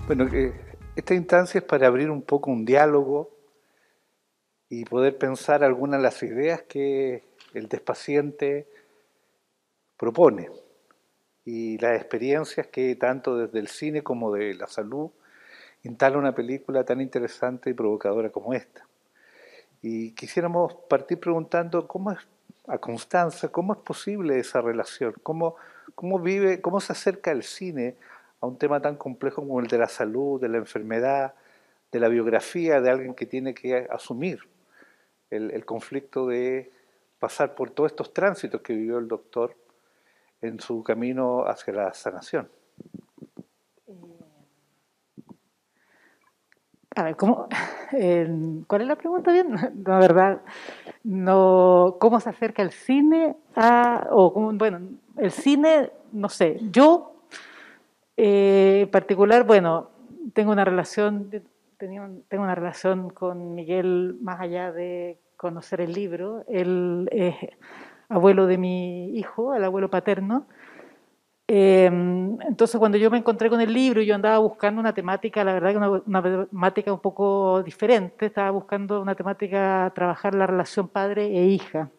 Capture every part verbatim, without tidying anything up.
Bueno, eh, esta instancia es para abrir un poco un diálogo y poder pensar algunas de las ideas que el despaciente propone y las experiencias que tanto desde el cine como de la salud instala una película tan interesante y provocadora como esta. Y quisiéramos partir preguntando cómo es, a Constanza, cómo es posible esa relación, cómo, cómo vive, cómo se acerca el cine a un tema tan complejo como el de la salud, de la enfermedad, de la biografía de alguien que tiene que asumir el, el conflicto de pasar por todos estos tránsitos que vivió el doctor en su camino hacia la sanación. A ver, ¿cómo, eh, ¿cuál es la pregunta bien? La verdad, no, ¿cómo se acerca el cine a, o cómo, bueno, el cine, no sé, yo eh, en particular, bueno, tengo una relación, tenía un- tengo una relación con Miguel más allá de conocer el libro. Él es abuelo de mi hijo, el abuelo paterno. Eh, entonces, cuando yo me encontré con el libro, yo andaba buscando una temática, la verdad que una, una temática un poco diferente. Estaba buscando una temática, trabajar la relación padre e hija.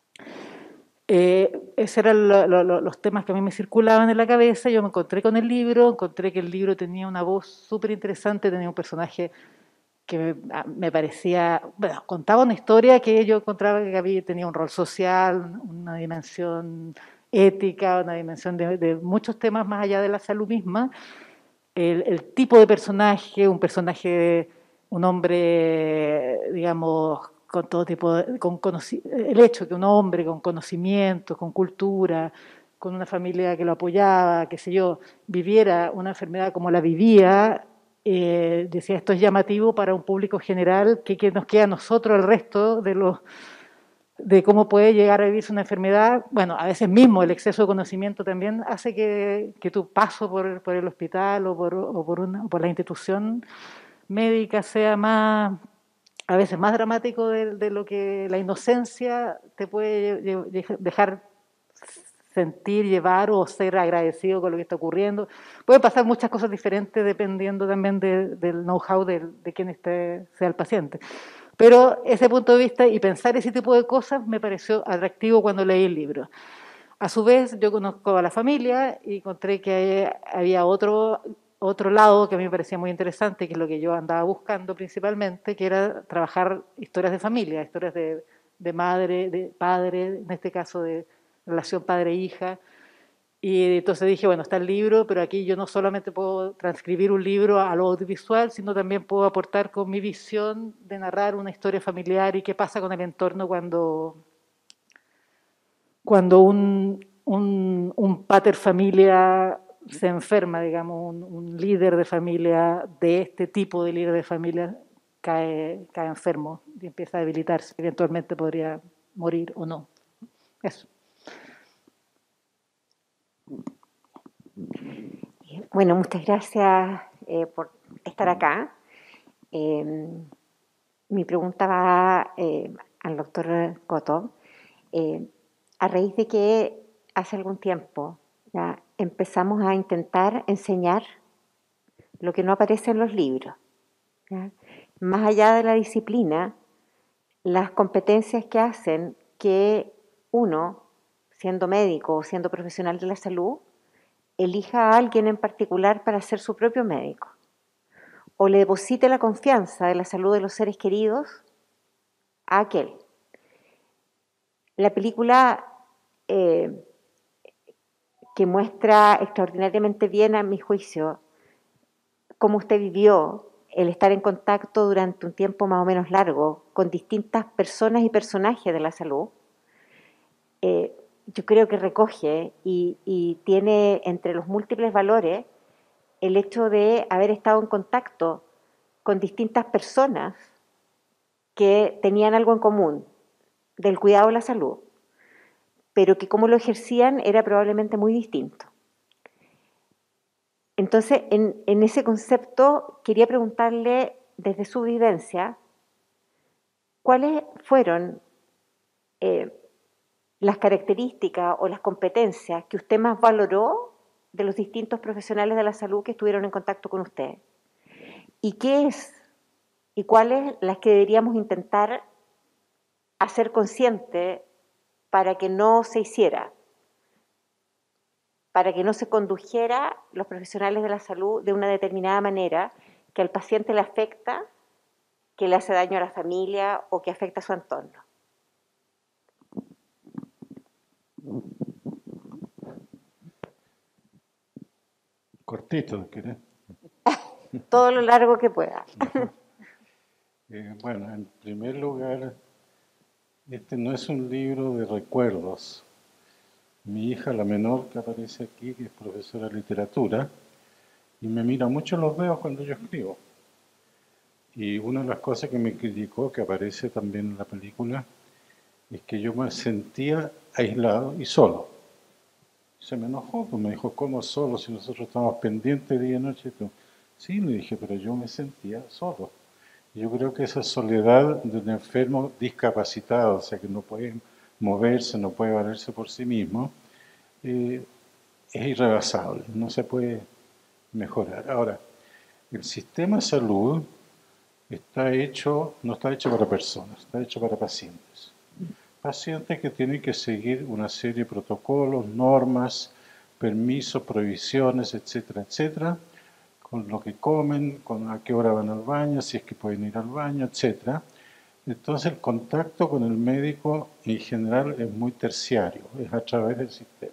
Eh, esos eran lo, lo, lo, los temas que a mí me circulaban en la cabeza. Yo me encontré con el libro, encontré que el libro tenía una voz súper interesante, tenía un personaje que me, me, parecía, bueno, contaba una historia que yo encontraba que había, tenía un rol social, una dimensión ética, una dimensión de, de muchos temas más allá de la salud misma. El, el tipo de personaje, un personaje, un hombre, digamos, con todo tipo de, con el hecho que un hombre con conocimiento, con cultura, con una familia que lo apoyaba, qué sé yo, viviera una enfermedad como la vivía, eh, decía, esto es llamativo para un público general, que, que nos queda a nosotros el resto de los de cómo puede llegar a vivirse una enfermedad. Bueno, a veces mismo el exceso de conocimiento también hace que, que tu paso por, por el hospital o por, o por, una, o por la institución médica sea más, a veces más dramático de, de lo que la inocencia te puede dejar sentir, llevar o ser agradecido con lo que está ocurriendo. Pueden pasar muchas cosas diferentes dependiendo también de, del know-how de, de quien esté, sea el paciente. Pero ese punto de vista y pensar ese tipo de cosas me pareció atractivo cuando leí el libro. A su vez, yo conozco a la familia y encontré que había otro, otro lado que a mí me parecía muy interesante, que es lo que yo andaba buscando principalmente, que era trabajar historias de familia, historias de, de madre, de padre, en este caso de relación padre-hija. Y entonces dije, bueno, está el libro, pero aquí yo no solamente puedo transcribir un libro a lo audiovisual, sino también puedo aportar con mi visión de narrar una historia familiar y qué pasa con el entorno cuando, cuando un, un, un pater familia se enferma, digamos, un, un líder de familia, de este tipo de líder de familia, cae, cae enfermo y empieza a debilitarse. Eventualmente podría morir o no. Eso. Bueno, muchas gracias eh, por estar acá. Eh, mi pregunta va eh, al doctor Coto. Eh, a raíz de que hace algún tiempo ya empezamos a intentar enseñar lo que no aparece en los libros, ¿ya? Más allá de la disciplina, las competencias que hacen que uno, siendo médico o siendo profesional de la salud, elija a alguien en particular para ser su propio médico, o le deposite la confianza de la salud de los seres queridos a aquel. La película eh, que muestra extraordinariamente bien, a mi juicio, cómo usted vivió el estar en contacto durante un tiempo más o menos largo con distintas personas y personajes de la salud, eh, yo creo que recoge y, y tiene entre los múltiples valores el hecho de haber estado en contacto con distintas personas que tenían algo en común, del cuidado de la salud, pero que cómo lo ejercían era probablemente muy distinto. Entonces, en, en ese concepto, quería preguntarle desde su vivencia, ¿cuáles fueron eh, las características o las competencias que usted más valoró de los distintos profesionales de la salud que estuvieron en contacto con usted? y qué es y cuáles las que deberíamos intentar hacer consciente para que no se hiciera, para que no se condujera los profesionales de la salud de una determinada manera que al paciente le afecta, que le hace daño a la familia o que afecta a su entorno. Cortito, ¿querés? Todo lo largo que pueda. Eh, bueno, en primer lugar, este no es un libro de recuerdos. Mi hija, la menor que aparece aquí, que es profesora de literatura, y me mira mucho los dedos cuando yo escribo. Y una de las cosas que me criticó, que aparece también en la película, es que yo me sentía aislado y solo. Se me enojó, pues me dijo, ¿cómo solo? Si nosotros estamos pendientes día y noche. Sí, le dije, pero yo me sentía solo. Yo creo que esa soledad de un enfermo discapacitado, o sea, que no puede moverse, no puede valerse por sí mismo, eh, es irrebasable, no se puede mejorar. Ahora, el sistema de salud está hecho, no está hecho para personas, está hecho para pacientes. Pacientes que tienen que seguir una serie de protocolos, normas, permisos, prohibiciones, etcétera, etcétera, con lo que comen, con a qué hora van al baño, si es que pueden ir al baño, etcétera. Entonces el contacto con el médico en general es muy terciario, es a través del sistema.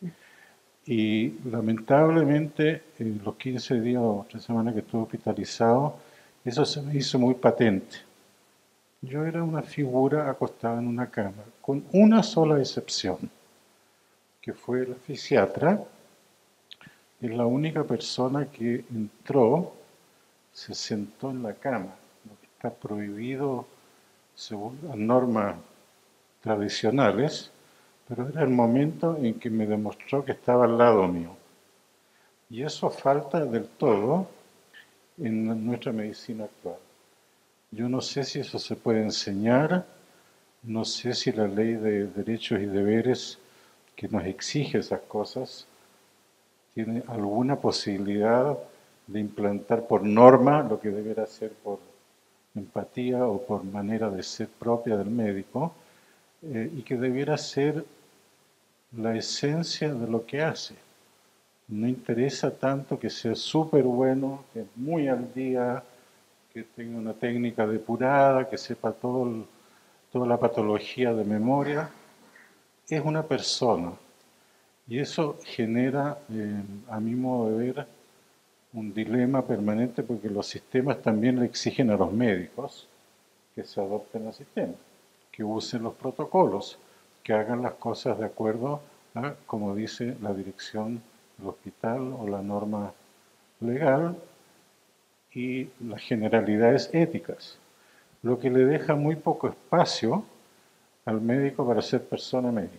Y lamentablemente en los quince días o tres semanas que estuve hospitalizado, eso se me hizo muy patente. Yo era una figura acostada en una cama, con una sola excepción, que fue el fisiatra. Es la única persona que entró, se sentó en la cama, lo que está prohibido según las normas tradicionales, pero era el momento en que me demostró que estaba al lado mío. Y eso falta del todo en nuestra medicina actual. Yo no sé si eso se puede enseñar, no sé si la ley de derechos y deberes que nos exige esas cosas tiene alguna posibilidad de implantar por norma lo que deberá ser por empatía o por manera de ser propia del médico, eh, y que debiera ser la esencia de lo que hace. No interesa tanto que sea súper bueno, que es muy al día, que tenga una técnica depurada, que sepa todo el, toda la patología de memoria. Es una persona. Y eso genera, eh, a mi modo de ver, un dilema permanente porque los sistemas también le exigen a los médicos que se adopten al sistema, que usen los protocolos, que hagan las cosas de acuerdo a, como dice la dirección del hospital o la norma legal y las generalidades éticas, lo que le deja muy poco espacio al médico para ser persona médica.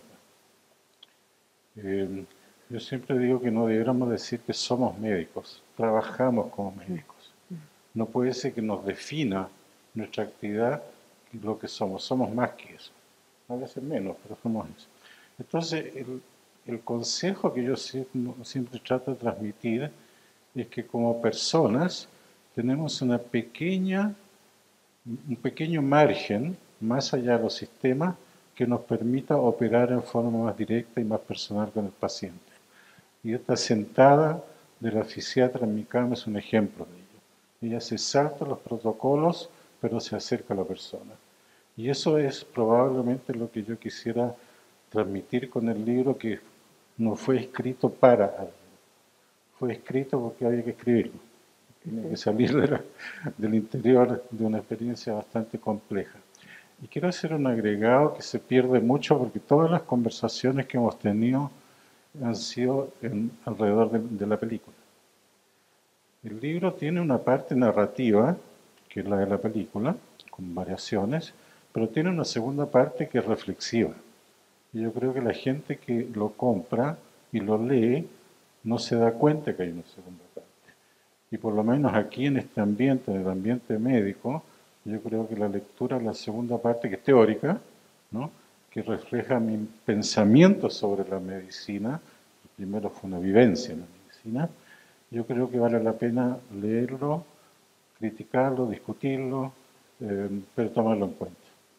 Eh, yo siempre digo que no deberíamos decir que somos médicos, trabajamos como médicos. No puede ser que nos defina nuestra actividad lo que somos, somos más que eso. A veces menos, pero somos eso. Entonces, el, el consejo que yo siempre, siempre trato de transmitir es que como personas tenemos una pequeña, un pequeño margen más allá de los sistemas que nos permita operar en forma más directa y más personal con el paciente. Y esta sentada de la fisiatra en mi cama es un ejemplo de ello. Ella se salta los protocolos, pero se acerca a la persona. Y eso es probablemente lo que yo quisiera transmitir con el libro, que no fue escrito para alguien. Fue escrito porque había que escribirlo. Tiene que salir de la, del interior de una experiencia bastante compleja. Y quiero hacer un agregado que se pierde mucho porque todas las conversaciones que hemos tenido han sido en, alrededor de, de la película. El libro tiene una parte narrativa, que es la de la película, con variaciones, pero tiene una segunda parte que es reflexiva. Y yo creo que la gente que lo compra y lo lee no se da cuenta que hay una segunda parte. Y por lo menos aquí en este ambiente, en el ambiente médico, yo creo que la lectura de la segunda parte, que es teórica, ¿no?, que refleja mi pensamiento sobre la medicina, primero fue una vivencia en la medicina, yo creo que vale la pena leerlo criticarlo, discutirlo, eh, pero tomarlo en cuenta.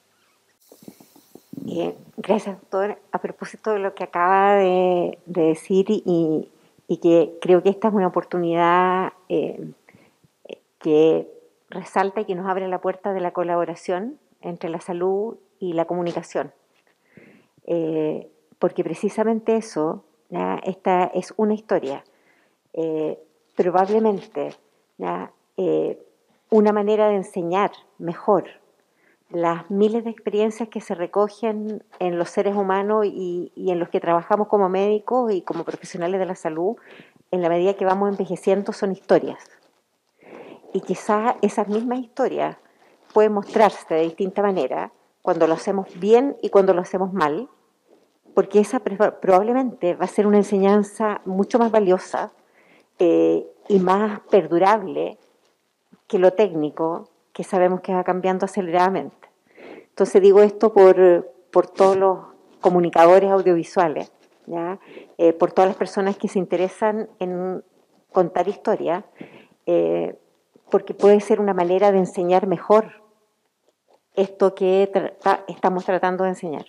Eh, gracias, doctor. A propósito de lo que acaba de, de decir y, y que creo que esta es una oportunidad eh, que resalta y que nos abre la puerta de la colaboración entre la salud y la comunicación. Eh, porque precisamente eso, ¿ya? Esta es una historia. Eh, probablemente, ¿ya? Eh, una manera de enseñar mejor las miles de experiencias que se recogen en los seres humanos y, y en los que trabajamos como médicos y como profesionales de la salud, en la medida que vamos envejeciendo, son historias. Y quizás esas mismas historias pueden mostrarse de distinta manera cuando lo hacemos bien y cuando lo hacemos mal, porque esa probablemente va a ser una enseñanza mucho más valiosa eh, y más perdurable que lo técnico, que sabemos que va cambiando aceleradamente. Entonces digo esto por, por todos los comunicadores audiovisuales, ¿ya? Eh, por todas las personas que se interesan en contar historias, eh, porque puede ser una manera de enseñar mejor esto que tra estamos tratando de enseñar.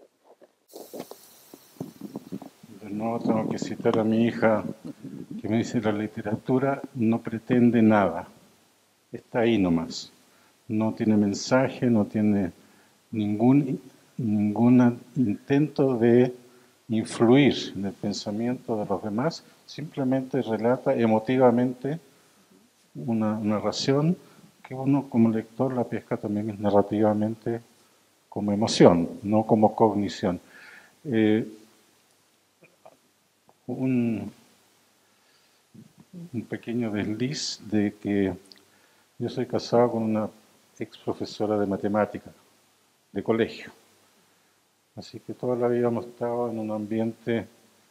De nuevo tengo que citar a mi hija, que me dice: la literatura no pretende nada, está ahí nomás, no tiene mensaje, no tiene ningún, ningún intento de influir en el pensamiento de los demás, simplemente relata emotivamente una narración que uno como lector la pesca también narrativamente como emoción, no como cognición. Eh, un, un pequeño desliz de que yo soy casado con una ex profesora de matemática de colegio, así que toda la vida hemos estado en un ambiente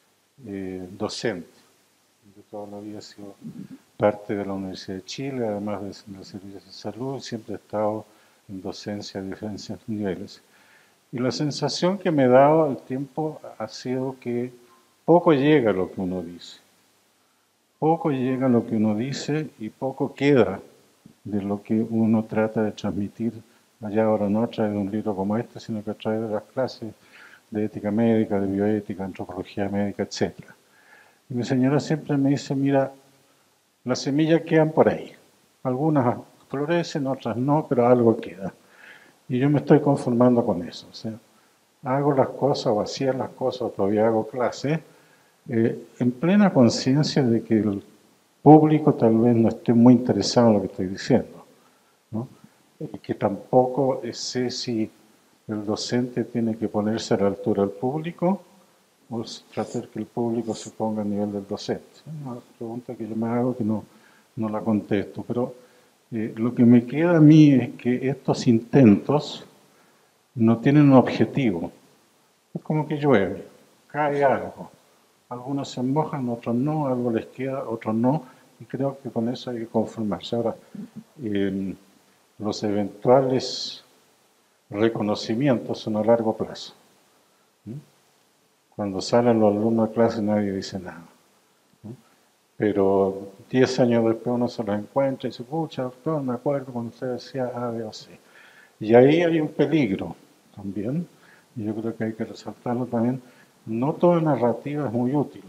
eh, docente. Yo toda la vida he sido parte de la Universidad de Chile, además de los servicios de salud, siempre he estado en docencia a diferentes niveles. Y la sensación que me ha dado el tiempo ha sido que poco llega a lo que uno dice. Poco llega a lo que uno dice y poco queda de lo que uno trata de transmitir. Allá ahora no a través de un libro como este, sino que a través de las clases de ética médica, de bioética, antropología médica, etcétera. Y mi señora siempre me dice: mira, las semillas quedan por ahí. Algunas florecen, otras no, pero algo queda. Y yo me estoy conformando con eso. O sea, hago las cosas o hacía las cosas, o todavía hago clases, eh, en plena conciencia de que el público tal vez no esté muy interesado en lo que estoy diciendo, ¿no? Y que tampoco sé si el docente tiene que ponerse a la altura del público o tratar que el público se ponga a nivel del docente. Es una pregunta que yo me hago que no, no la contesto, pero eh, lo que me queda a mí es que estos intentos no tienen un objetivo. Es como que llueve, cae algo. Algunos se mojan, otros no, algo les queda, otros no, y creo que con eso hay que conformarse. Ahora, eh, los eventuales reconocimientos son a largo plazo. ¿Mm? Cuando salen los alumnos de clase nadie dice nada. ¿Mm? Pero diez años después uno se los encuentra y dice: pucha, doctor, me acuerdo cuando usted decía A, B o C. Y ahí hay un peligro también, y yo creo que hay que resaltarlo también. No toda narrativa es muy útil.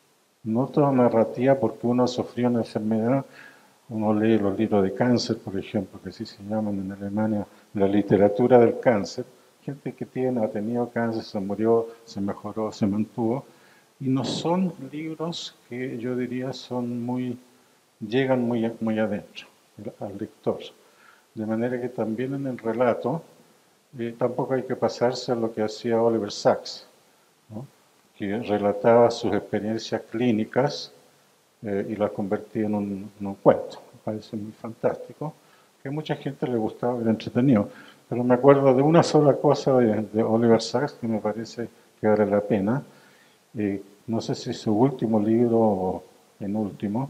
No toda narrativa, porque uno sufrió una enfermedad, uno lee los libros de cáncer, por ejemplo, que así se llaman en Alemania, la literatura del cáncer. Gente que tiene, ha tenido cáncer, se murió, se mejoró, se mantuvo. Y no son libros que yo diría son muy, llegan muy, muy adentro al lector. De manera que también en el relato eh, tampoco hay que pasarse a lo que hacía Oliver Sacks, ¿no? Que relataba sus experiencias clínicas eh, y las convertía en un, en un cuento. Me parece muy fantástico, que a mucha gente le gustaba, era entretenido. Pero me acuerdo de una sola cosa de, de Oliver Sacks que me parece que vale la pena. Eh, no sé si su último libro o penúltimo.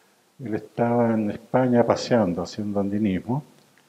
Él estaba en España paseando, haciendo andinismo,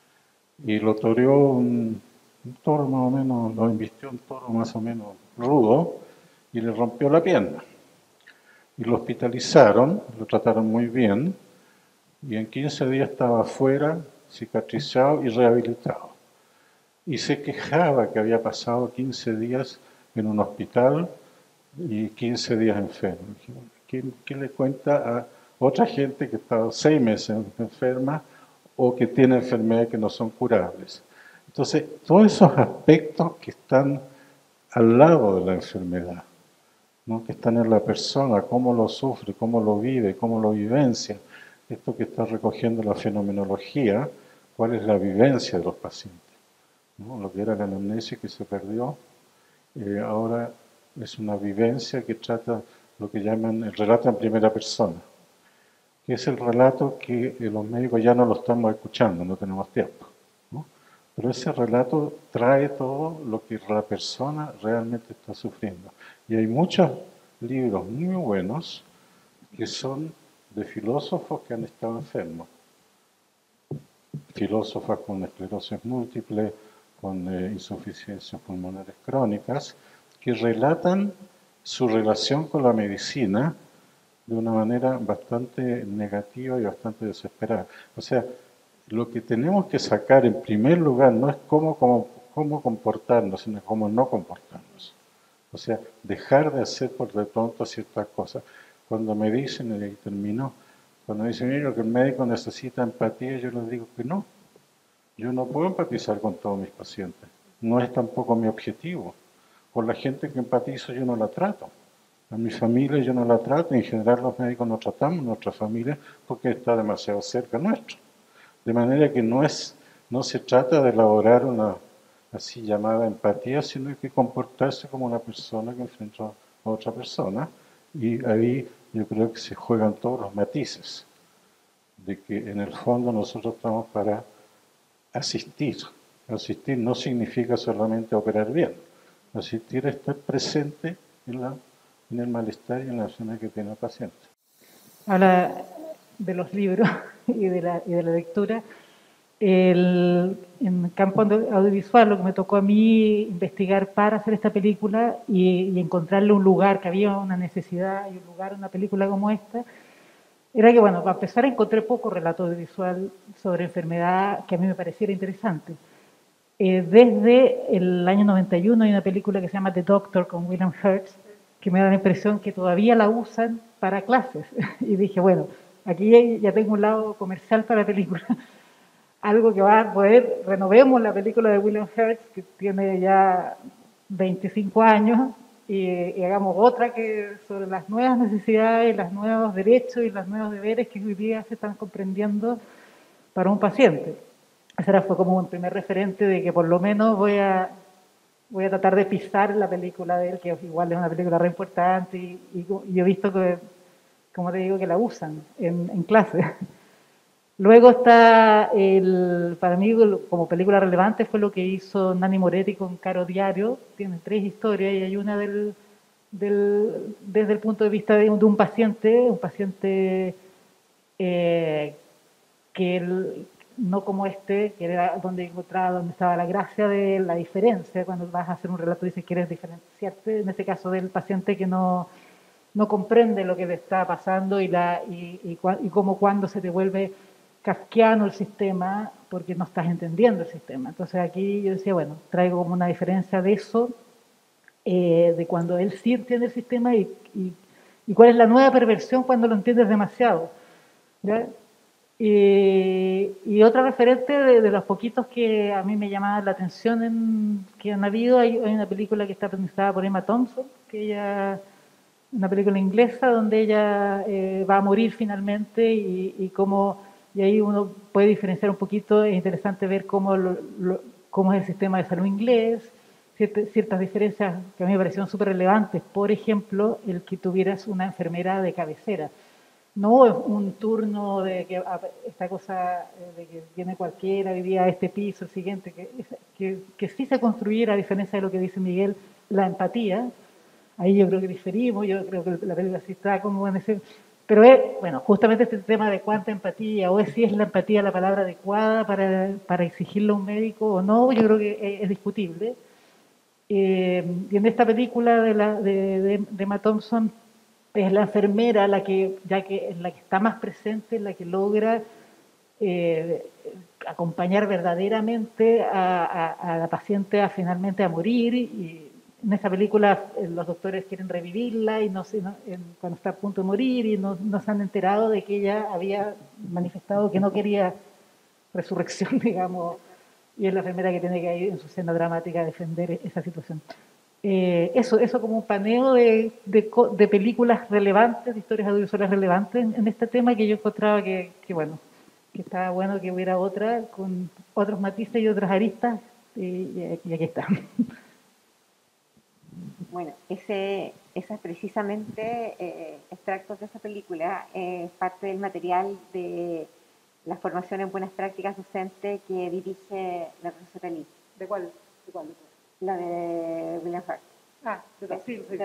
y lo toreó un, un toro más o menos, lo invistió un toro más o menos rudo, y le rompió la pierna. Y lo hospitalizaron, lo trataron muy bien, y en quince días estaba afuera, cicatrizado y rehabilitado. Y se quejaba que había pasado quince días en un hospital y quince días enfermo. ¿Qué, qué le cuenta a otra gente que ha estado seis meses enferma o que tiene enfermedades que no son curables? Entonces, todos esos aspectos que están al lado de la enfermedad, ¿no? Que están en la persona, cómo lo sufre, cómo lo vive, cómo lo vivencia, esto que está recogiendo la fenomenología, cuál es la vivencia de los pacientes, ¿no? Lo que era la anamnesis que se perdió, eh, ahora es una vivencia que trata lo que llaman el relato en primera persona, que es el relato que eh, los médicos ya no lo estamos escuchando, no tenemos tiempo, ¿no? Pero ese relato trae todo lo que la persona realmente está sufriendo. Y hay muchos libros muy buenos que son de filósofos que han estado enfermos. Filósofos con esclerosis múltiple, con eh, insuficiencias pulmonares crónicas, que relatan su relación con la medicina de una manera bastante negativa y bastante desesperada. O sea, lo que tenemos que sacar en primer lugar no es cómo, cómo, cómo comportarnos, sino cómo no comportarnos. O sea, dejar de hacer por de pronto ciertas cosas. Cuando me dicen, y ahí terminó, cuando me dicen mira, que el médico necesita empatía, yo les digo que no. Yo no puedo empatizar con todos mis pacientes. No es tampoco mi objetivo. Con la gente que empatizo yo no la trato. A mi familia yo no la trato. En general los médicos no tratamos a nuestra familia porque está demasiado cerca nuestro. De manera que no, es, no se trata de elaborar una así llamada empatía, sino hay que comportarse como una persona que enfrenta a otra persona. Y ahí yo creo que se juegan todos los matices, de que en el fondo nosotros estamos para asistir. Asistir no significa solamente operar bien. Asistir es estar presente en, la, en el malestar y en la enfermedad que tiene el paciente. Habla de los libros y de la, y de la lectura. El, en el campo audiovisual, lo que me tocó a mí investigar para hacer esta película y, y encontrarle un lugar, que había una necesidad y un lugar, una película como esta, era que, bueno, para empezar encontré poco relato audiovisual sobre enfermedad que a mí me pareciera interesante. Eh, desde el año noventa y uno hay una película que se llama The Doctor con William Hurt, que me da la impresión que todavía la usan para clases. Y dije, bueno, aquí ya tengo un lado comercial para la película. Algo que va a poder, renovemos la película de William Hurt, que tiene ya veinticinco años, y, y hagamos otra que sobre las nuevas necesidades, los nuevos derechos y los nuevos deberes que hoy día se están comprendiendo para un paciente. Ese fue como un primer referente de que por lo menos voy a, voy a tratar de pisar la película de él, que igual es una película re importante, y, y, y yo he visto que, como te digo, que la usan en, en clase. Luego está, el, para mí, como película relevante, fue lo que hizo Nanni Moretti con Caro Diario. Tiene tres historias y hay una del, del, desde el punto de vista de, de un paciente, un paciente eh, que el, no como este, que era donde encontraba, donde estaba la gracia de la diferencia. Cuando vas a hacer un relato dices que quieres diferenciarte, en este caso del paciente que no, no comprende lo que le está pasando y, la, y, y, y cómo cuando se te vuelve kafkiano el sistema porque no estás entendiendo el sistema. Entonces aquí yo decía, bueno, traigo como una diferencia de eso, eh, de cuando él sí entiende el sistema y, y, y cuál es la nueva perversión cuando lo entiendes demasiado. ¿Ya? Y, y otra referente de, de los poquitos que a mí me llamaban la atención en, que han habido, hay, hay una película que está protagonizada por Emma Thompson, que ella, una película inglesa donde ella eh, va a morir finalmente y, y cómo... Y ahí uno puede diferenciar un poquito, es interesante ver cómo, lo, lo, cómo es el sistema de salud inglés, ciertas, ciertas diferencias que a mí me parecieron súper relevantes. Por ejemplo, el que tuvieras una enfermera de cabecera. No es un turno de que esta cosa de que viene cualquiera, vivía a este piso, el siguiente, que, que, que sí se construyera, a diferencia de lo que dice Miguel, la empatía. Ahí yo creo que diferimos, yo creo que la película sí está como en ese... Pero es, bueno, justamente este tema de cuánta empatía, o es si es la empatía la palabra adecuada para, para exigirle a un médico o no, yo creo que es, es discutible. Eh, y en esta película de, la, de, de, de Emma Thompson es la enfermera la que, ya que es la que está más presente, la que logra eh, acompañar verdaderamente a, a, a la paciente a finalmente a morir. Y en esa película los doctores quieren revivirla y no, no en, cuando está a punto de morir, y no, no se han enterado de que ella había manifestado que no quería resurrección, digamos, y es la enfermera que tiene que ir en su escena dramática a defender esa situación. Eh, eso, eso como un paneo de, de, de películas relevantes, de historias audiovisuales relevantes en, en este tema, que yo encontraba que, que, bueno, que estaba bueno que hubiera otra con otros matices y otras aristas, y, y aquí está. Bueno, ese, esas precisamente eh, extractos de esa película es eh, parte del material de la formación en buenas prácticas docentes que dirige la profesora Lee. ¿De cuál? ¿De cuál? La de William Hurt. Ah, de Brasil. Sí.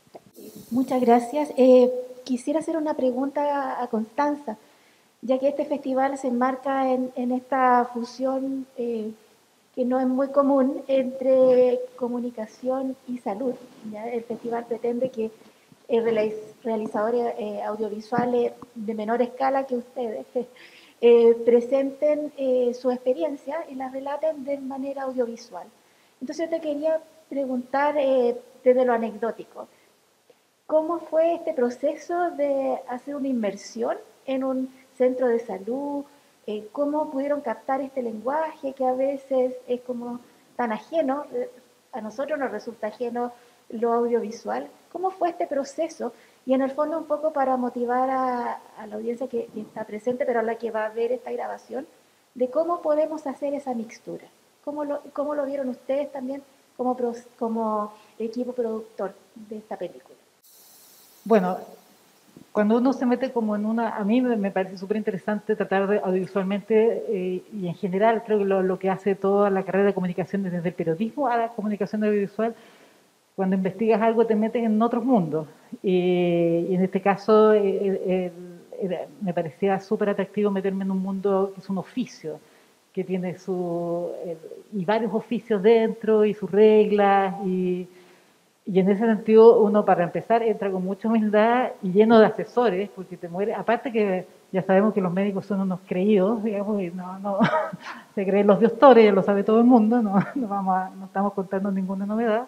Muchas gracias. Eh, quisiera hacer una pregunta a, a Constanza, ya que este festival se enmarca en, en esta fusión eh, que no es muy común entre comunicación y salud. ¿Ya? El festival pretende que eh, realizadores eh, audiovisuales de menor escala que ustedes eh, presenten eh, su experiencia y la relaten de manera audiovisual. Entonces yo te quería preguntar eh, desde lo anecdótico, ¿cómo fue este proceso de hacer una inmersión en un centro de salud? Eh, ¿Cómo pudieron captar este lenguaje que a veces es como tan ajeno? A nosotros nos resulta ajeno lo audiovisual. ¿Cómo fue este proceso? Y en el fondo un poco para motivar a, a la audiencia que, que está presente, pero a la que va a ver esta grabación, de cómo podemos hacer esa mixtura. ¿Cómo lo, cómo lo vieron ustedes también como, como equipo productor de esta película? Bueno, cuando uno se mete como en una... A mí me parece súper interesante tratar de audiovisualmente eh, y en general creo que lo, lo que hace toda la carrera de comunicación desde el periodismo a la comunicación audiovisual, cuando investigas algo te metes en otros mundos. Y, y en este caso eh, eh, eh, me parecía súper atractivo meterme en un mundo que es un oficio, que tiene su... Eh, y varios oficios dentro y sus reglas y... Y en ese sentido, uno para empezar entra con mucha humildad y lleno de asesores, porque te muere. Aparte que ya sabemos que los médicos son unos creídos, digamos, y no, no se creen los doctores, ya lo sabe todo el mundo, no, no, vamos a, no estamos contando ninguna novedad.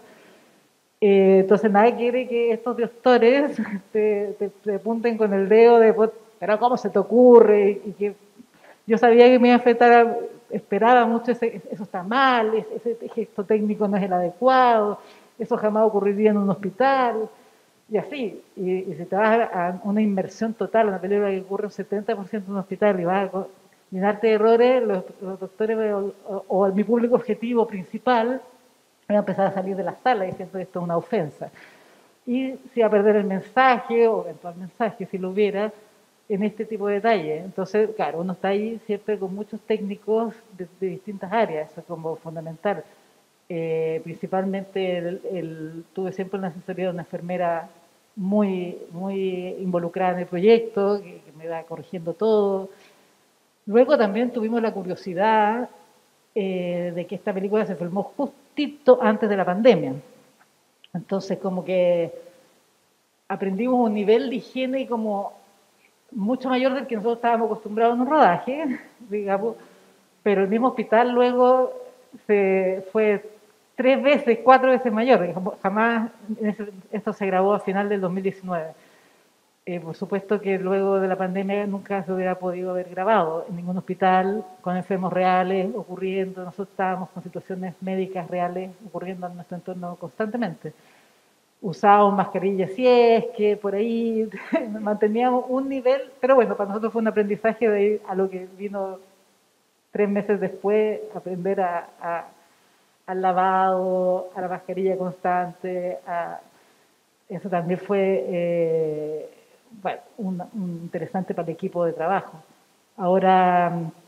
Eh, entonces nadie quiere que estos doctores te, te, te apunten con el dedo de, pero ¿cómo se te ocurre? Y que yo sabía que me iba a afectar, esperaba mucho, ese, eso está mal, ese, ese gesto técnico no es el adecuado, eso jamás ocurriría en un hospital, y así. Y, y si te vas a una inmersión total, una película que ocurre un setenta por ciento en un hospital y vas a llenarte de errores, los, los doctores o, o, o mi público objetivo principal van a empezar a salir de la sala diciendo esto es una ofensa. Y si va a perder el mensaje, o eventual mensaje, si lo hubiera, en este tipo de detalles. Entonces, claro, uno está ahí siempre con muchos técnicos de, de distintas áreas, eso es como fundamental. Eh, principalmente el, el, tuve siempre una asesoría de una enfermera muy, muy involucrada en el proyecto, que, que me va corrigiendo todo. Luego también tuvimos la curiosidad eh, de que esta película se filmó justito antes de la pandemia. Entonces como que aprendimos un nivel de higiene como mucho mayor del que nosotros estábamos acostumbrados en un rodaje, digamos, pero el mismo hospital luego se fue tres veces, cuatro veces mayor. Jamás, esto se grabó a final del dos mil diecinueve. Eh, por supuesto que luego de la pandemia nunca se hubiera podido haber grabado en ningún hospital con enfermos reales ocurriendo. Nosotros estábamos con situaciones médicas reales ocurriendo en nuestro entorno constantemente. Usábamos mascarillas si es que por ahí manteníamos un nivel, pero bueno, para nosotros fue un aprendizaje de ir a lo que vino tres meses después, aprender a, a, al lavado, a la mascarilla constante, a, eso también fue eh, bueno, un, un interesante para el equipo de trabajo. Ahora,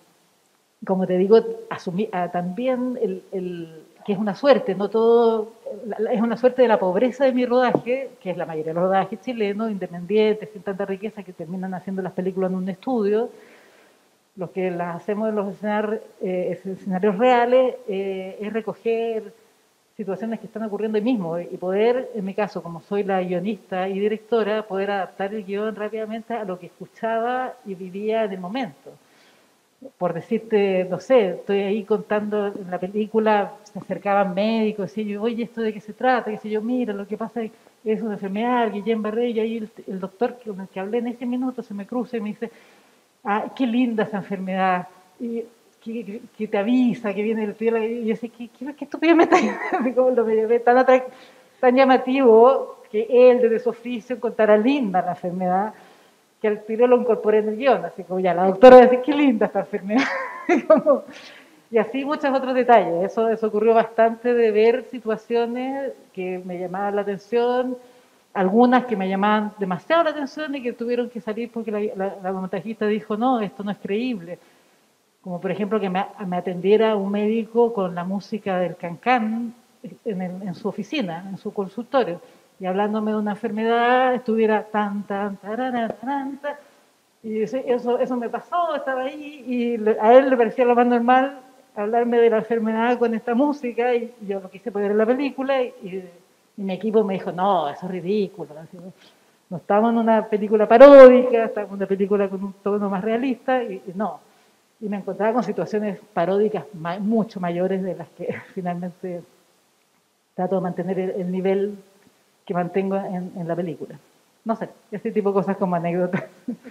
como te digo, asumí, a, también el, el, que es una suerte, no todo, es una suerte de la pobreza de mi rodaje, que es la mayoría de los rodajes chilenos, independientes, sin tanta riqueza, que terminan haciendo las películas en un estudio. Los que las hacemos en los escenarios, eh, escenarios reales eh, es recoger situaciones que están ocurriendo ahí mismo y poder, en mi caso, como soy la guionista y directora, poder adaptar el guión rápidamente a lo que escuchaba y vivía en el momento. Por decirte, no sé, estoy ahí contando en la película, se acercaban médicos, decía yo, oye, ¿esto de qué se trata? Que si yo, mira, lo que pasa es una enfermedad, Guillain-Barré, y ahí el, el doctor con el que hablé en ese minuto se me cruza y me dice, ah, qué linda esa enfermedad, y que, que te avisa, que viene el piel, y yo decía, ¿qué, qué, qué estupidez me está como lo me llevé tan, tan llamativo que él desde su oficio contara linda la enfermedad, que al tiro lo incorporé en el guión, así como ya, la doctora dice, qué linda esta enfermedad. como, y así muchos otros detalles. Eso, eso ocurrió bastante de ver situaciones que me llamaban la atención, algunas que me llamaban demasiado la atención y que tuvieron que salir porque la, la, la montajista dijo, no, esto no es creíble. Como por ejemplo que me, me atendiera un médico con la música del cancán en, el, en su oficina, en su consultorio, y hablándome de una enfermedad, estuviera tan, tan, tarara, tan, tan, y eso, eso me pasó, estaba ahí, y a él le parecía lo más normal hablarme de la enfermedad con esta música, y yo lo quise poner en la película, y, y mi equipo me dijo, no, eso es ridículo, así, no estamos en una película paródica, estamos en una película con un tono más realista, y, y no. Y me encontraba con situaciones paródicas ma mucho mayores de las que finalmente trato de mantener el, el nivel que mantengo en, en la película. No sé, ese tipo de cosas como anécdotas.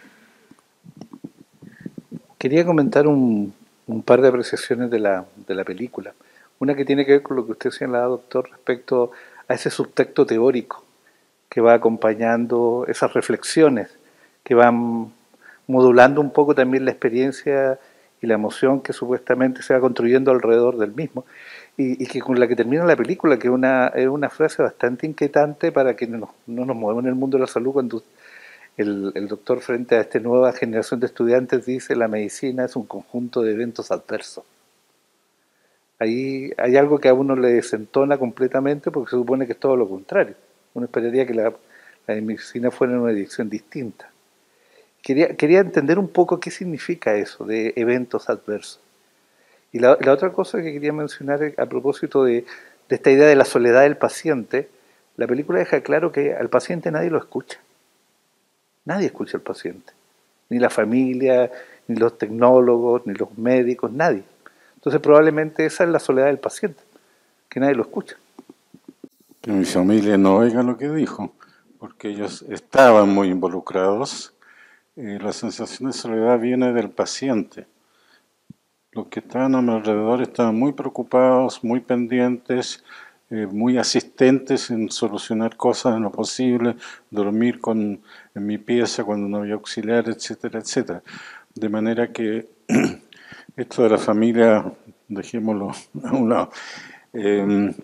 Quería comentar un, un par de apreciaciones de la, de la película. Una que tiene que ver con lo que usted señalaba, doctor, respecto a ese subtexto teórico que va acompañando esas reflexiones, que van modulando un poco también la experiencia y la emoción que supuestamente se va construyendo alrededor del mismo, y, y que con la que termina la película, que es una, es una frase bastante inquietante para quienes no, no nos movemos en el mundo de la salud, cuando el, el doctor frente a esta nueva generación de estudiantes dice la medicina es un conjunto de eventos adversos. Ahí hay algo que a uno le desentona completamente porque se supone que es todo lo contrario. Uno esperaría que la, la medicina fuera en una dirección distinta. Quería, quería entender un poco qué significa eso de eventos adversos. Y la, la otra cosa que quería mencionar a propósito de, de esta idea de la soledad del paciente, la película deja claro que al paciente nadie lo escucha. Nadie escucha al paciente. Ni la familia, ni los tecnólogos, ni los médicos, nadie. Entonces probablemente esa es la soledad del paciente, que nadie lo escucha. Que mi familia no oiga lo que dijo, porque ellos estaban muy involucrados. Eh, la sensación de soledad viene del paciente. Los que estaban a mi alrededor estaban muy preocupados, muy pendientes, eh, muy asistentes en solucionar cosas en lo posible, dormir con, en mi pieza cuando no había auxiliar, etcétera, etcétera. De manera que esto de la familia, dejémoslo a un lado. Eh,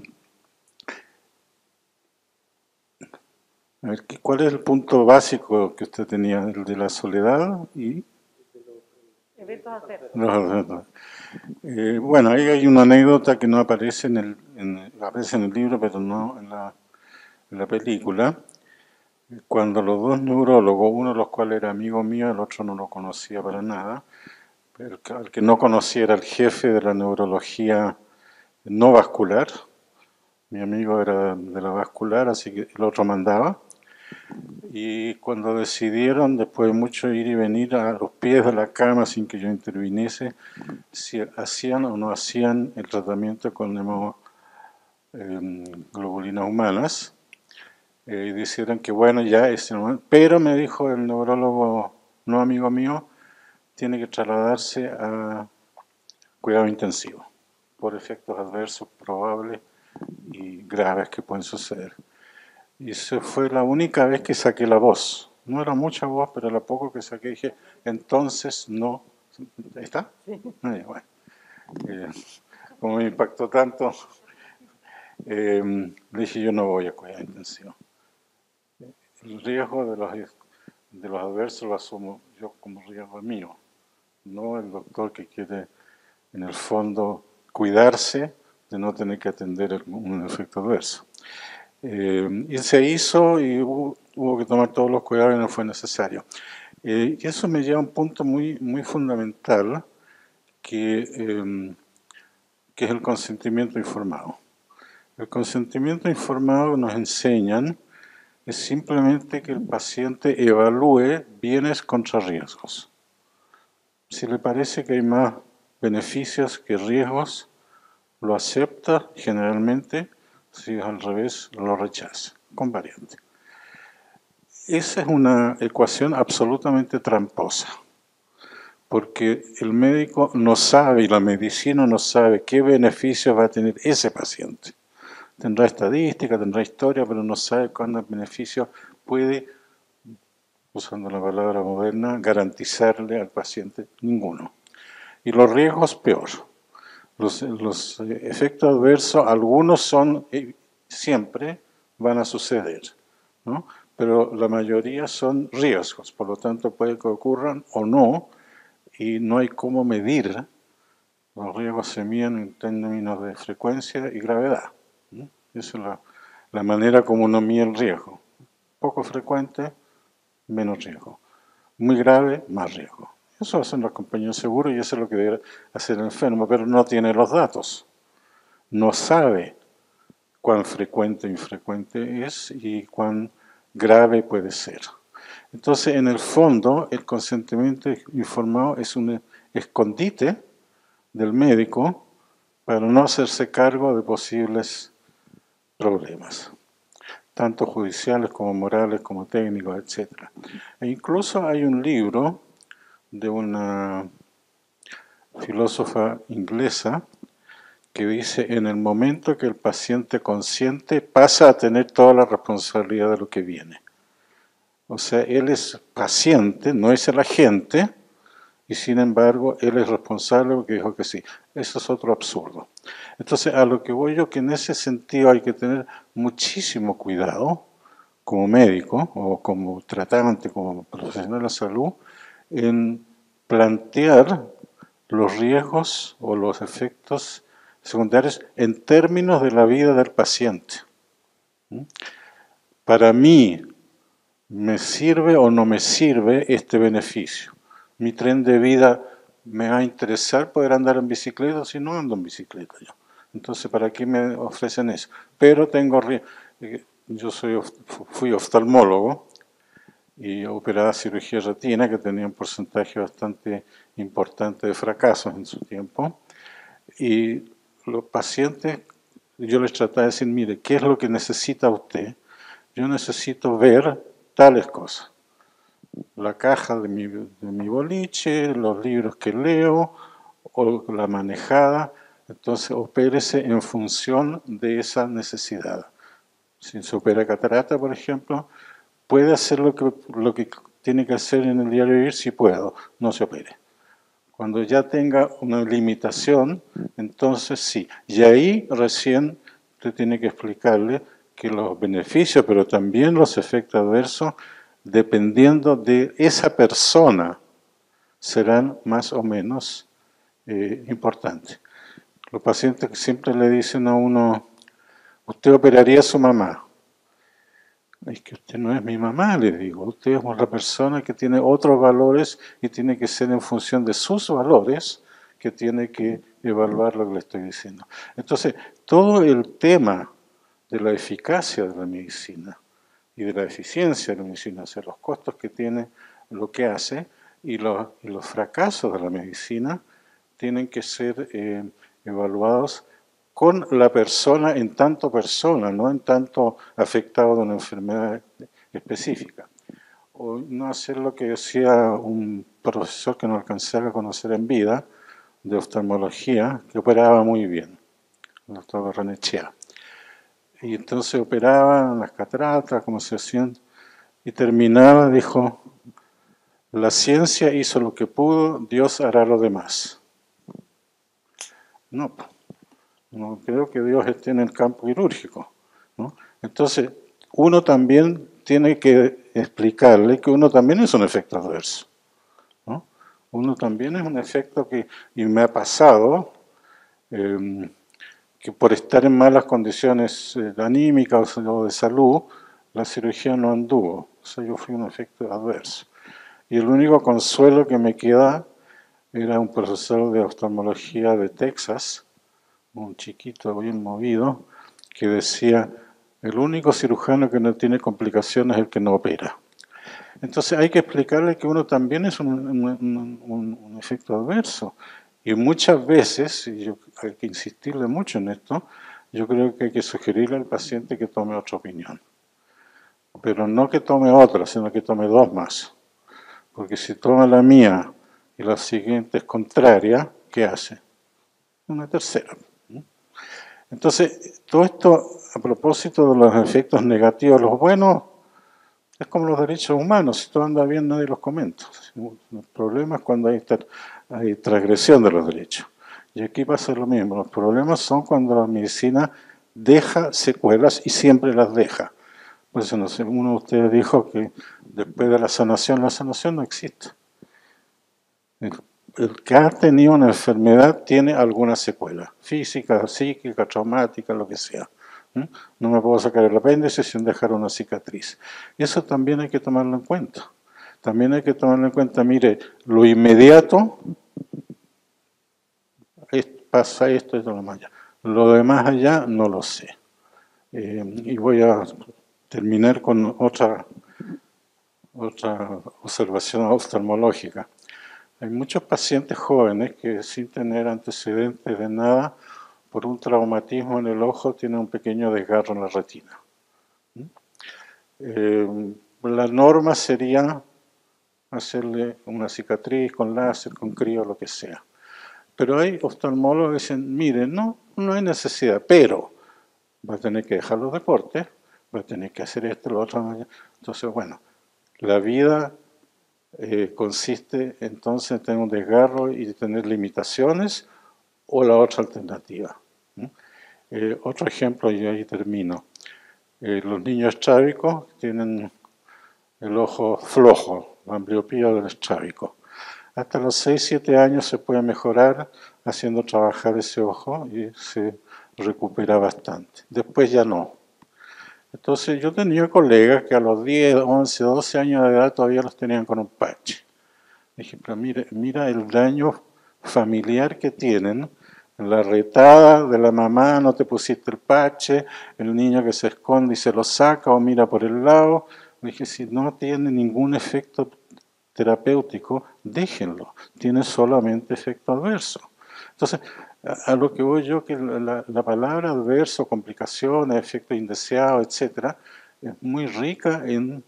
a ver, ¿cuál es el punto básico que usted tenía? El de la soledad y... Eventos adversos. No, eh, bueno, ahí hay una anécdota que no aparece en el, en, aparece en el libro, pero no en la, en la película. Cuando los dos neurólogos, uno de los cuales era amigo mío, el otro no lo conocía para nada, pero el que no conocía era el jefe de la neurología no vascular. Mi amigo era de la vascular, así que el otro mandaba. Y cuando decidieron, después de mucho ir y venir a los pies de la cama sin que yo interviniese, si hacían o no hacían el tratamiento con hemoglobulinas humanas, eh, y decidieron que bueno, ya ese momento, pero me dijo el neurólogo no amigo mío, tiene que trasladarse a cuidado intensivo por efectos adversos probables y graves que pueden suceder. Y esa fue la única vez que saqué la voz. No era mucha voz, pero la poco que saqué dije, entonces no. ¿Está? Sí. Eh, bueno, eh, como me impactó tanto, eh, le dije, yo no voy a cuidar intensivo. El riesgo de los, de los adversos lo asumo yo como riesgo mío, no el doctor que quiere, en el fondo, cuidarse de no tener que atender un efecto adverso. Eh, y se hizo y hubo, hubo que tomar todos los cuidados y no fue necesario. Eh, y eso me lleva a un punto muy, muy fundamental que, eh, que es el consentimiento informado. El consentimiento informado nos enseñan es simplemente que el paciente evalúe bienes contra riesgos. Si le parece que hay más beneficios que riesgos, lo acepta generalmente, si es al revés, lo rechaza, con variante. Esa es una ecuación absolutamente tramposa, porque el médico no sabe y la medicina no sabe qué beneficios va a tener ese paciente. Tendrá estadística, tendrá historia, pero no sabe cuántos beneficios puede, usando la palabra moderna, garantizarle al paciente. Ninguno. Y los riesgos, peor. Los, los efectos adversos, algunos son, siempre van a suceder, ¿no? Pero la mayoría son riesgos, por lo tanto puede que ocurran o no, y no hay cómo medir. Los riesgos se miden en términos de frecuencia y gravedad. Esa es la, la manera como uno mide el riesgo. Poco frecuente, menos riesgo. Muy grave, más riesgo. Eso hacen las compañías de seguro y eso es lo que debe hacer el enfermo, pero no tiene los datos. No sabe cuán frecuente o infrecuente es y cuán grave puede ser. Entonces, en el fondo, el consentimiento informado es un escondite del médico para no hacerse cargo de posibles problemas, tanto judiciales como morales, como técnicos, etcétera. E incluso hay un libro de una filósofa inglesa que dice, en el momento que el paciente consiente pasa a tener toda la responsabilidad de lo que viene. O sea, él es paciente, no es el agente, y sin embargo, él es responsable porque dijo que sí. Eso es otro absurdo. Entonces, a lo que voy yo, que en ese sentido hay que tener muchísimo cuidado, como médico, o como tratante, como profesional de la salud, en plantear los riesgos o los efectos secundarios en términos de la vida del paciente. Para mí, ¿me sirve o no me sirve este beneficio? Mi tren de vida me va a interesar poder andar en bicicleta si no ando en bicicleta yo. Entonces, ¿para qué me ofrecen eso? Pero tengo riesgo. Yo soy, fui oftalmólogo y operaba cirugía retina que tenía un porcentaje bastante importante de fracasos en su tiempo. Y los pacientes, yo les trataba de decir, mire, ¿qué es lo que necesita usted? Yo necesito ver tales cosas. La caja de mi, de mi boliche, los libros que leo, o la manejada. Entonces, opérese en función de esa necesidad. Si se opera catarata, por ejemplo, puede hacer lo que, lo que tiene que hacer en el diario vivir, si puedo, no se opere. Cuando ya tenga una limitación, entonces sí. Y ahí recién usted tiene que explicarle que los beneficios, pero también los efectos adversos, dependiendo de esa persona, serán más o menos eh, importantes. Los pacientes siempre le dicen a uno, usted operaría a su mamá. Es que usted no es mi mamá, le digo. Usted es una persona que tiene otros valores y tiene que ser en función de sus valores que tiene que evaluar lo que le estoy diciendo. Entonces, todo el tema de la eficacia de la medicina y de la eficiencia de la medicina, o sea, los costos que tiene lo que hace y los, y los fracasos de la medicina tienen que ser eh, evaluados con la persona en tanto persona, no en tanto afectado de una enfermedad específica. O no hacer lo que decía un profesor que no alcancé a conocer en vida, de oftalmología, que operaba muy bien, el doctor Barrenechea. Y entonces operaba las cataratas, como se hacían, y terminaba, dijo, la ciencia hizo lo que pudo, Dios hará lo demás. No, no creo que Dios esté en el campo quirúrgico, ¿no? Entonces, uno también tiene que explicarle que uno también es un efecto adverso, ¿no? Uno también es un efecto que, y me ha pasado, eh, que por estar en malas condiciones eh, anímicas o de salud, la cirugía no anduvo. O sea, yo fui un efecto adverso. Y el único consuelo que me queda era un profesor de oftalmología de Texas, un chiquito bien movido, que decía, el único cirujano que no tiene complicaciones es el que no opera. Entonces hay que explicarle que uno también es un, un, un, un efecto adverso. Y muchas veces, y yo, hay que insistirle mucho en esto, yo creo que hay que sugerirle al paciente que tome otra opinión. Pero no que tome otra, sino que tome dos más. Porque si toma la mía y la siguiente es contraria, ¿qué hace? Una tercera. Entonces, todo esto a propósito de los efectos negativos, los buenos, es como los derechos humanos, si todo anda bien nadie los comenta. El problema es cuando hay, hay transgresión de los derechos. Y aquí pasa lo mismo, los problemas son cuando la medicina deja secuelas y siempre las deja. Por eso no sé, uno de ustedes dijo que después de la sanación, la sanación no existe. El que ha tenido una enfermedad tiene alguna secuela, física, psíquica, traumática, lo que sea. No me puedo sacar el apéndice sin dejar una cicatriz. Y eso también hay que tomarlo en cuenta. También hay que tomarlo en cuenta, mire, lo inmediato, pasa esto, esto, lo más allá. Lo demás allá no lo sé. Eh, y voy a terminar con otra, otra observación oftalmológica. Hay muchos pacientes jóvenes que sin tener antecedentes de nada, por un traumatismo en el ojo, tienen un pequeño desgarro en la retina. Eh, la norma sería hacerle una cicatriz con láser, con crío, lo que sea. Pero hay oftalmólogos que dicen, miren, no, no hay necesidad, pero va a tener que dejar los deportes, va a tener que hacer esto, lo otro. Entonces, bueno, la vida eh, consiste entonces en tener un desgarro y tener limitaciones, o la otra alternativa. Eh, otro ejemplo, y ahí termino. Eh, los niños estrábicos tienen el ojo flojo, la ambliopía del estrábico. Hasta los seis siete años se puede mejorar haciendo trabajar ese ojo y se recupera bastante. Después ya no. Entonces yo tenía colegas que a los diez, once, doce años de edad todavía los tenían con un parche. Dije, pero mira, mira el daño familiar que tienen, la retada de la mamá, no te pusiste el parche, el niño que se esconde y se lo saca o mira por el lado. Dije, si no tiene ningún efecto terapéutico, déjenlo, tiene solamente efecto adverso. Entonces, a, a lo que voy yo, que la, la palabra adverso, complicaciones, efecto indeseado, etcétera, es muy rica en,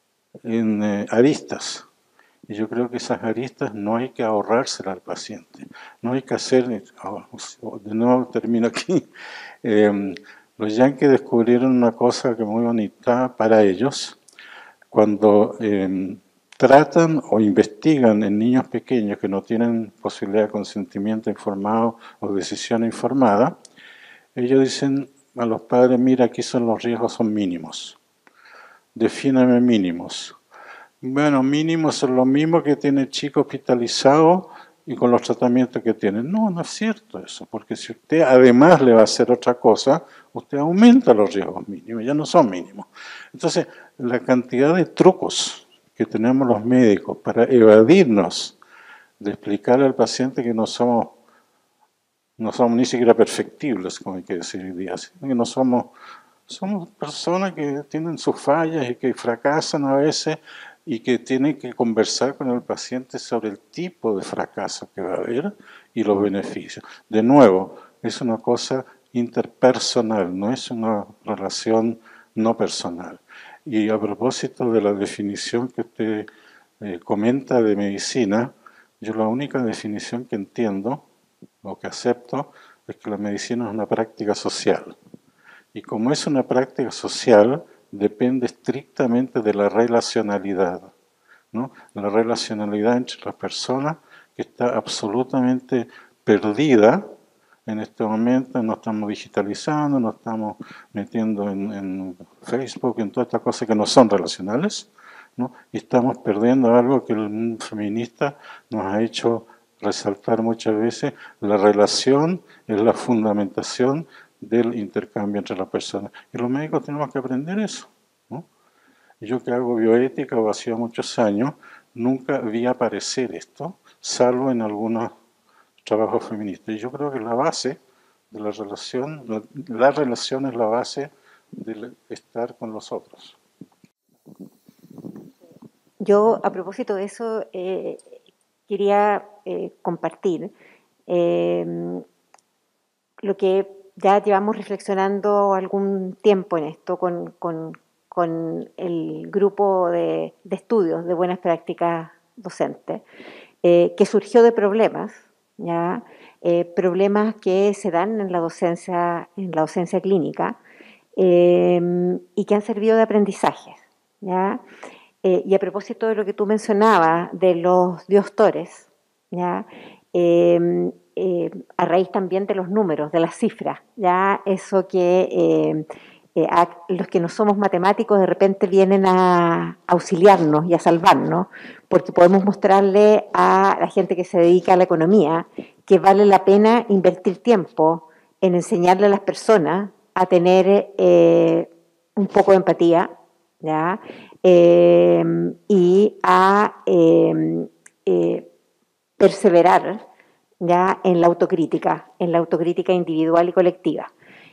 en eh, aristas. Y yo creo que esas aristas no hay que ahorrárselas al paciente. No hay que hacer, oh, de nuevo termino aquí, eh, los yanquis descubrieron una cosa que es muy bonita para ellos. Cuando eh, tratan o investigan en niños pequeños que no tienen posibilidad de consentimiento informado o decisión informada, ellos dicen a los padres, mira, aquí son los riesgos son mínimos. Defíname mínimos. Bueno, mínimos son lo mismo que tiene el chico hospitalizado y con los tratamientos que tiene. No, no es cierto eso, porque si usted además le va a hacer otra cosa, usted aumenta los riesgos mínimos, ya no son mínimos. Entonces, la cantidad de trucos que tenemos los médicos para evadirnos de explicarle al paciente que no somos, no somos ni siquiera perfectibles, como hay que decir hoy día, sino que no somos, somos personas que tienen sus fallas y que fracasan a veces, y que tienen que conversar con el paciente sobre el tipo de fracaso que va a haber y los beneficios. De nuevo, es una cosa interpersonal, no es una relación no personal. Y a propósito de la definición que usted eh, comenta de medicina, yo la única definición que entiendo o que acepto es que la medicina es una práctica social. Y como es una práctica social, depende estrictamente de la relacionalidad, ¿no? La relacionalidad entre las personas, que está absolutamente perdida en este momento. Nos estamos digitalizando, nos estamos metiendo en, en Facebook, en todas estas cosas que no son relacionales, ¿no? Y estamos perdiendo algo que el mundo feminista nos ha hecho resaltar muchas veces. La relación es la fundamentación del intercambio entre las personas. Y los médicos tenemos que aprender eso, ¿no? Yo que hago bioética o hacía muchos años, nunca vi aparecer esto, salvo en algunos trabajos feministas. Y yo creo que la base de la relación, la, la relación es la base de estar con los otros. Yo, a propósito de eso, eh, quería eh, compartir eh, lo que ya llevamos reflexionando algún tiempo en esto con, con, con el grupo de, de estudios de buenas prácticas docentes, eh, que surgió de problemas, ¿ya? Eh, problemas que se dan en la docencia, en la docencia clínica eh, y que han servido de aprendizaje, ¿ya? Eh, y a propósito de lo que tú mencionabas de los diostores, ¿ya? Eh, eh, a raíz también de los números, de las cifras, ya eso que eh, eh, a, los que no somos matemáticos de repente vienen a auxiliarnos y a salvarnos, porque podemos mostrarle a la gente que se dedica a la economía que vale la pena invertir tiempo en enseñarle a las personas a tener eh, un poco de empatía, ¿ya? Eh, y a eh, eh, perseverar, ¿ya? En la autocrítica, en la autocrítica individual y colectiva.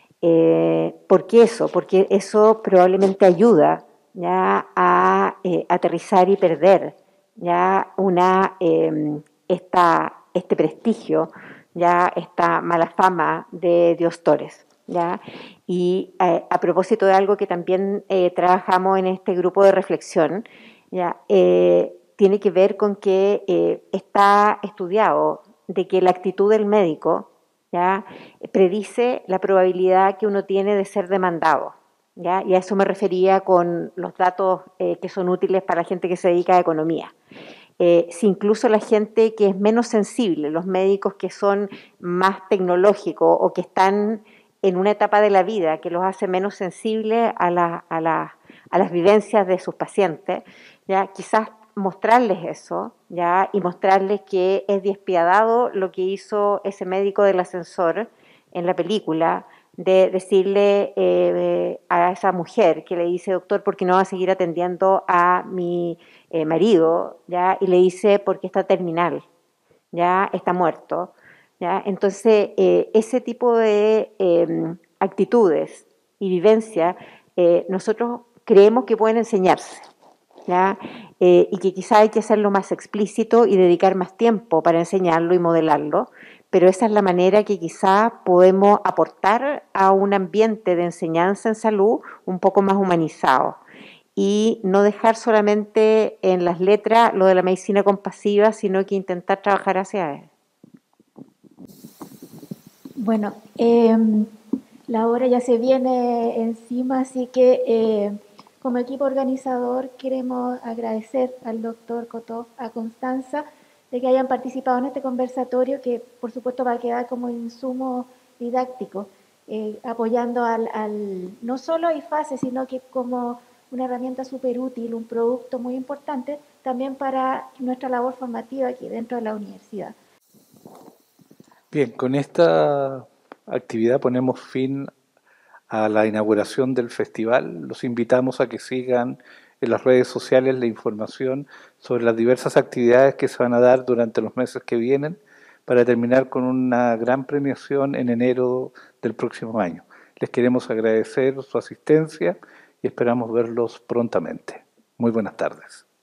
Eh, ¿Por qué eso? Porque eso probablemente ayuda, ¿ya? A eh, aterrizar y perder, ¿ya? Una, eh, esta, este prestigio, ¿ya? Esta mala fama de diostores, ¿ya? Y eh, a propósito de algo que también eh, trabajamos en este grupo de reflexión, ¿ya? Eh, tiene que ver con que eh, está estudiado de que la actitud del médico, ¿ya? Predice la probabilidad que uno tiene de ser demandado, ¿ya? Y a eso me refería con los datos eh, que son útiles para la gente que se dedica a economía. Eh, si incluso la gente que es menos sensible, los médicos que son más tecnológicos o que están en una etapa de la vida que los hace menos sensibles a, la, a, la, a las vivencias de sus pacientes, ¿ya? Quizás mostrarles eso, ¿ya? Y mostrarles que es despiadado lo que hizo ese médico del ascensor en la película, de decirle eh, a esa mujer que le dice, doctor, ¿por qué no va a seguir atendiendo a mi eh, marido? ¿Ya? Y le dice, porque está terminal, ya está muerto. ¿Ya? Entonces, eh, ese tipo de eh, actitudes y vivencias, eh, nosotros creemos que pueden enseñarse, ¿ya? Eh, y que quizá hay que hacerlo más explícito y dedicar más tiempo para enseñarlo y modelarlo, pero esa es la manera que quizá podemos aportar a un ambiente de enseñanza en salud un poco más humanizado y no dejar solamente en las letras lo de la medicina compasiva, sino que intentar trabajar hacia él. Bueno, eh, la hora ya se viene encima, así que eh, como equipo organizador queremos agradecer al doctor Kotov, a Constanza, de que hayan participado en este conversatorio que por supuesto va a quedar como insumo didáctico, eh, apoyando al, al, no solo a IFASE, sino que como una herramienta súper útil, un producto muy importante también para nuestra labor formativa aquí dentro de la universidad. Bien, con esta actividad ponemos fin a la inauguración del festival. Los invitamos a que sigan en las redes sociales la información sobre las diversas actividades que se van a dar durante los meses que vienen para terminar con una gran premiación en enero del próximo año. Les queremos agradecer su asistencia y esperamos verlos prontamente. Muy buenas tardes.